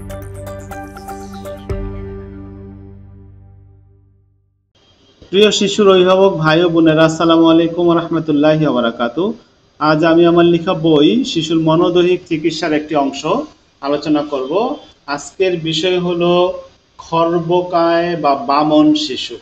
প্রিয় শিশুর অভিভাবক ভাই ও বোনেরা, আসসালামু আলাইকুম ওয়া রাহমাতুল্লাহি ওয়া বারাকাতুহু। আজ আমি আমার লেখা বই শিশুর মনোদৈহিক চিকিৎসার একটি অংশ আলোচনা করব। আজকের বিষয় হলো খর্বকায় বা বামন শিশু।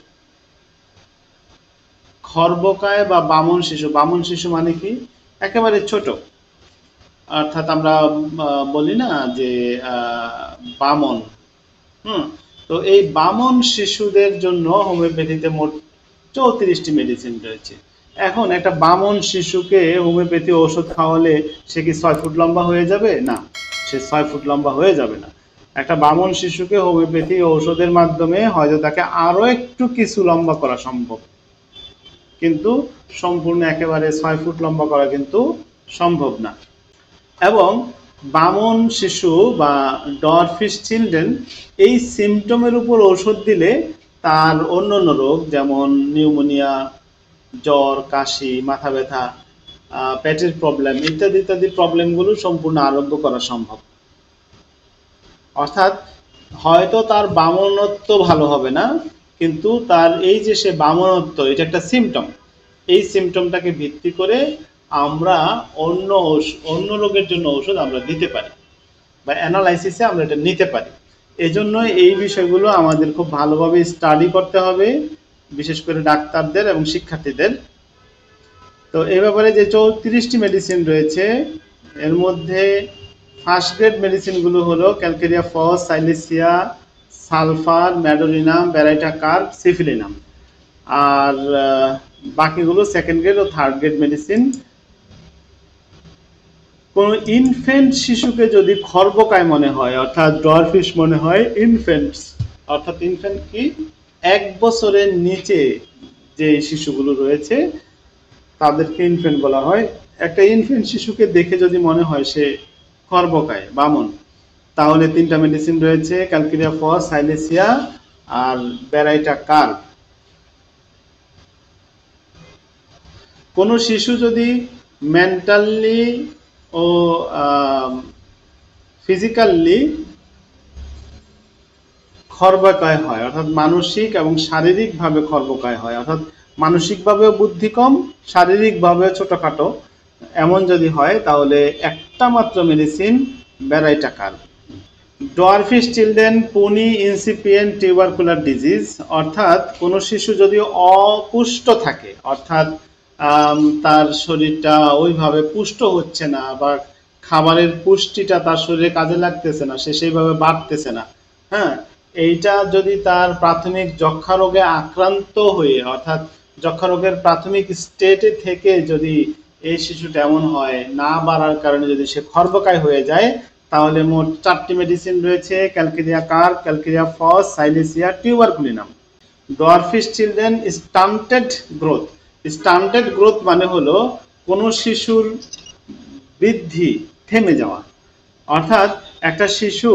খর্বকায় বা বামন শিশু। বামন শিশু মানে কি? একেবারে ছোট, অর্থাৎ আমরা বলি না যে বামন। তো এই বামন শিশুদের জন্য হোমিওপ্যাথিতে মোট 34টি মেডিসিন রয়েছে। এখন একটা বামন শিশুকে হোমিওপ্যাথি ওষুধ খাওয়ালে সে কি 6 ফুট লম্বা হয়ে যাবে? না, সে 6 ফুট লম্বা হয়ে যাবে না। একটা বামন শিশুকে হোমিওপ্যাথি ওষুধের মাধ্যমে হয়তো তাকে আরো একটু কিছু লম্বা করা সম্ভব, কিন্তু সম্পূর্ণ একেবারে 6 ফুট লম্বা করা কিন্তু সম্ভব না। এবং বামন শিশু বা ডরফিশ চিলড্রেন এই সিমটমের উপর ঔষধ দিলে তার অন্যান্য রোগ যেমন নিউমোনিয়া, জ্বর, কাশি, মাথা ব্যথা, পেটের প্রবলেম ইত্যাদি ইত্যাদি প্রবলেমগুলো সম্পূর্ণ আরোগ্য করা সম্ভব। অর্থাৎ হয়তো তার বামনত্ব ভালো হবে না, কিন্তু তার এই যে সে বামনত্ব, এটা একটা সিমটম। এই সিমটমটাকে ভিত্তি করে আমরা অন্য রোগের জন্য ওষুধ আমরা দিতে পারি বা অ্যানালাইসিসে আমরা এটা নিতে পারি। এজন্য এই বিষয়গুলো আমাদের খুব ভালোভাবে স্টাডি করতে হবে, বিশেষ করে ডাক্তারদের এবং শিক্ষার্থীদের। তো এই ব্যাপারে যে 34টি মেডিসিন রয়েছে, এর মধ্যে ফার্স্ট গ্রেড মেডিসিনগুলো হলো calcarea phos, silicea, sulphur, medorrhinum, baryta carb, syphilinum. আর বাকিগুলো সেকেন্ড গ্রেড ও থার্ড গ্রেড মেডিসিন। কোন ইনফ্যান্ট শিশুকে যদি খর্বকায় মনে হয়, অর্থাৎ ডরফিশ মনে হয়, ইনফ্যান্টস অর্থাৎ ইনফ্যান্ট কি 1 বছরের নিচে যে শিশুগুলো রয়েছে তাদেরকে ইনফ্যান্ট বলা হয়। একটা ইনফ্যান্ট শিশুকে দেখে যদি মনে হয় সে খর্বকায়, বামন, তাহলে 3টা মেডিসিন রয়েছে, ক্যালকেরিয়া ফস, সাইলেসিয়া আর ব্যারাইটাকার্ব। কোন শিশু যদি মেন্টালি ও ফিজিক্যালি খর্বকায় হয়, অর্থাৎ মানসিক এবং শারীরিকভাবে খর্বকায় হয়, অর্থাৎ মানসিকভাবেও বুদ্ধি কম, শারীরিকভাবেও ছোটখাটো, এমন যদি হয় তাহলে একটা মাত্র medicine, baryta carb. Dwarfish children puny incipient tubercular disease, অর্থাৎ কোনো শিশু যদি অপুষ্ট থাকে, অর্থাৎ তার শরীরটা ওইভাবে পুষ্ট হচ্ছে না বা খাবারের পুষ্টিটা তার শরীরে কাজে লাগতেছে না, সে সেইভাবে বাড়তেছে না, হ্যাঁ, এইটা যদি তার প্রাথমিক যক্ষা রোগে আক্রান্ত হয়ে, অর্থাৎ যক্ষা রোগের প্রাথমিক স্টেটে থেকে যদি এই শিশুটা এমন হয়, না বাড়ার কারণে যদি সে খর্বকায় হয়ে যায়, তাহলে মোট 4টি মেডিসিন রয়েছে, calcarea carb, calcarea phos, silicea, tuberculinum. Dwarfish children stunted growth. Stunted growth মানে হলো কোনো শিশুর বৃদ্ধি থেমে যাওয়া, অর্থাৎ একটা শিশু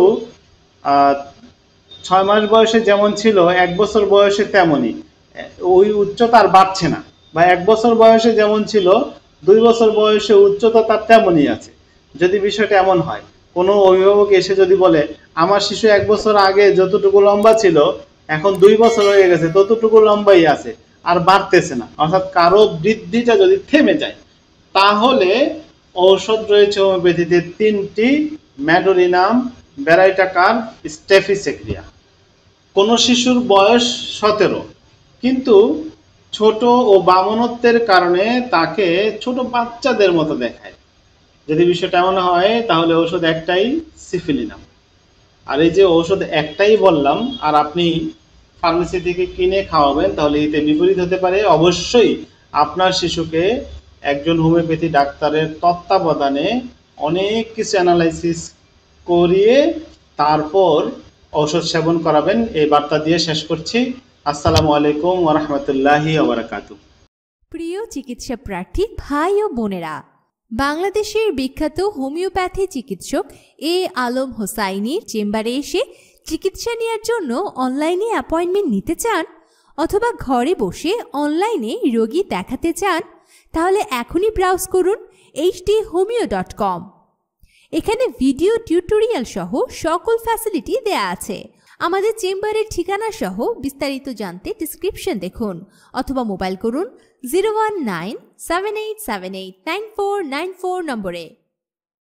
6 মাস বয়সে যেমন ছিল 1 বছর বয়সে তেমনই, ওই উচ্চতা আর বাড়ছে না, বা 1 বছর বয়সে যেমন ছিল 2 বছর বয়সে উচ্চতা তার তেমনই আছে। যদি বিষয়টা এমন হয়, কোনো অভিভাবক এসে যদি বলে আমার শিশু 1 বছর আগে যতটুকু লম্বা ছিল এখন 2 বছর হয়ে গেছে ততটুকু লম্বাই আছে, আর বাড়তেছে না, অর্থাৎ কারো বৃদ্ধিটা যদি থেমে যায়, তাহলে ঔষধ রয়েছে হোমিওপ্যাথিতে 3টি, ম্যাডোরিনাম, ব্যারাইটাকার্ব, স্টেফিসেক্রিয়া। কোন শিশুর বয়স 17 কিন্তু ছোট ও বামনত্বের কারণে তাকে ছোট বাচ্চাদের মতো দেখায়, যদি বিষয়টা এমন হয় তাহলে ঔষধ একটাই, সিফিলিনাম। আর এই যে ঔষধ একটাই বললাম আর আপনি ফার্মেসি থেকে কিনে খাওয়াবেন, তাহলে এতে বিপরীত হতে পারে। অবশ্যই আপনার শিশুকে একজন হোমিওপ্যাথি ডাক্তারের তত্ত্বাবধানে অনেক কিছু অ্যানালাইসিস করিয়ে তারপর ঔষধ সেবন করাবেন। এই বার্তা দিয়ে শেষ করছি। আসসালামু আলাইকুম ওয়া রাহমাতুল্লাহি ওয়া বারাকাতুহু। প্রিয় চিকিৎসা প্রার্থী ভাই ও বোনেরা, বাংলাদেশের বিখ্যাত হোমিওপ্যাথি চিকিৎসক আলম হোসাইনির চেম্বারে এসে চিকিৎসা নেওয়ার জন্য অনলাইনে অ্যাপয়েন্টমেন্ট নিতে চান অথবা ঘরে বসে অনলাইনে রোগী দেখাতে চান, তাহলে এখনই ব্রাউজ করুন hdhomeo.com। এখানে ভিডিও টিউটোরিয়াল সহ সকল ফ্যাসিলিটি দেয়া আছে। আমাদের চেম্বারের ঠিকানা সহ বিস্তারিত জানতে ডেসক্রিপশন দেখুন অথবা মোবাইল করুন 01978789494 নম্বরে।